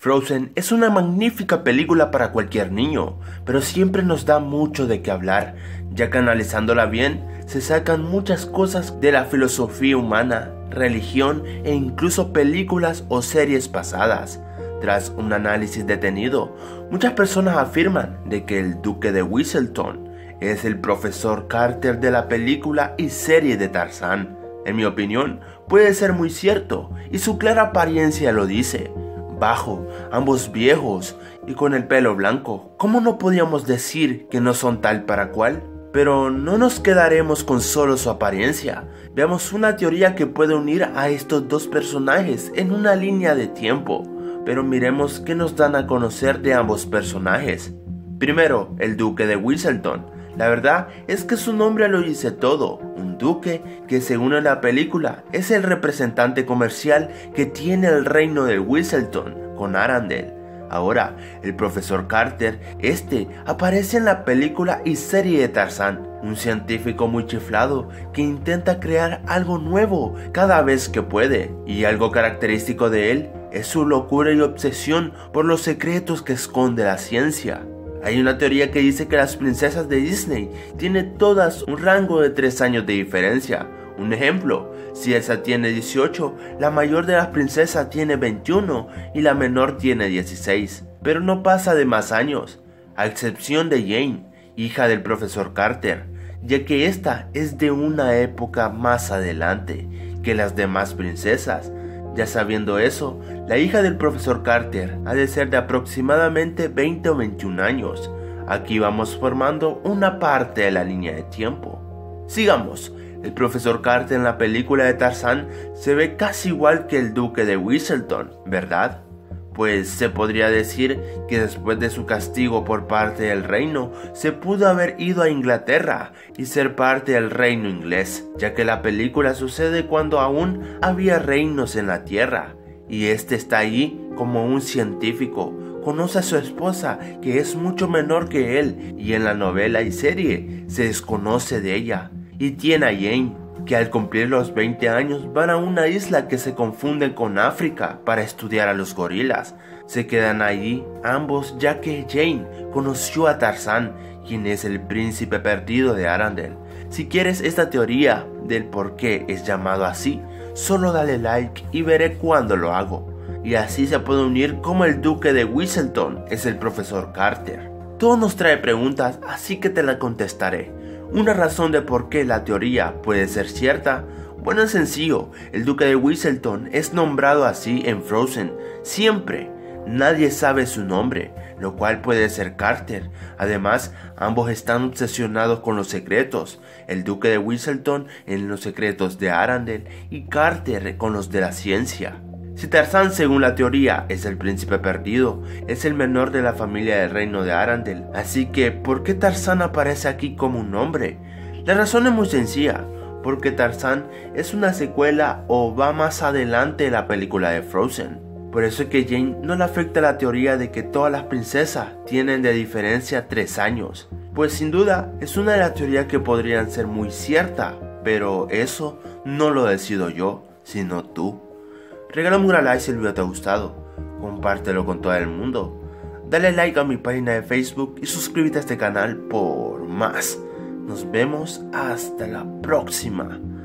Frozen es una magnífica película para cualquier niño, pero siempre nos da mucho de qué hablar, ya que analizándola bien, se sacan muchas cosas de la filosofía humana, religión e incluso películas o series pasadas. Tras un análisis detenido, muchas personas afirman de que el Duque de Whistleton es el profesor Carter de la película y serie de Tarzán. En mi opinión, puede ser muy cierto, y su clara apariencia lo dice. Bajo, ambos viejos y con el pelo blanco, ¿cómo no podíamos decir que no son tal para cual? Pero no nos quedaremos con solo su apariencia. Veamos una teoría que puede unir a estos dos personajes en una línea de tiempo, pero miremos qué nos dan a conocer de ambos personajes. Primero, el Duque de Whistleton. La verdad es que su nombre lo dice todo, un duque que según en la película es el representante comercial que tiene el reino de Whistleton con Arendelle. Ahora, el profesor Carter, aparece en la película y serie de Tarzán, un científico muy chiflado que intenta crear algo nuevo cada vez que puede, y algo característico de él es su locura y obsesión por los secretos que esconde la ciencia. Hay una teoría que dice que las princesas de Disney tienen todas un rango de 3 años de diferencia. Un ejemplo, si Elsa tiene 18, la mayor de las princesas tiene 21 y la menor tiene 16, pero no pasa de más años, a excepción de Jane, hija del profesor Carter, ya que esta es de una época más adelante que las demás princesas. Ya sabiendo eso, la hija del profesor Carter ha de ser de aproximadamente 20 o 21 años. Aquí vamos formando una parte de la línea de tiempo. Sigamos. El profesor Carter en la película de Tarzán se ve casi igual que el Duque de Whistleton, ¿verdad? Pues se podría decir que después de su castigo por parte del reino, se pudo haber ido a Inglaterra y ser parte del reino inglés, ya que la película sucede cuando aún había reinos en la tierra, y está allí como un científico, conoce a su esposa que es mucho menor que él, y en la novela y serie se desconoce de ella, y tiene a Jane, que al cumplir los 20 años van a una isla que se confunde con África para estudiar a los gorilas. Se quedan allí ambos ya que Jane conoció a Tarzán, quien es el príncipe perdido de Arendelle. Si quieres esta teoría del por qué es llamado así, solo dale like y veré cuándo lo hago. Y así se puede unir como el Duque de Whistleton es el profesor Carter. Todo nos trae preguntas, así que te la contestaré. Una razón de por qué la teoría puede ser cierta, bueno, es sencillo, el Duque de Whistleton es nombrado así en Frozen, siempre, nadie sabe su nombre, lo cual puede ser Carter. Además, ambos están obsesionados con los secretos, el Duque de Whistleton en los secretos de Arendelle y Carter con los de la ciencia. Si Tarzán, según la teoría, es el príncipe perdido, es el menor de la familia del reino de Arendelle, así que ¿por qué Tarzán aparece aquí como un hombre? La razón es muy sencilla, porque Tarzán es una secuela o va más adelante de la película de Frozen. Por eso es que Jane no le afecta la teoría de que todas las princesas tienen de diferencia 3 años, pues sin duda es una de las teorías que podrían ser muy cierta, pero eso no lo decido yo, sino tú. Regálame un like si el video te ha gustado, compártelo con todo el mundo, dale like a mi página de Facebook y suscríbete a este canal por más. Nos vemos hasta la próxima.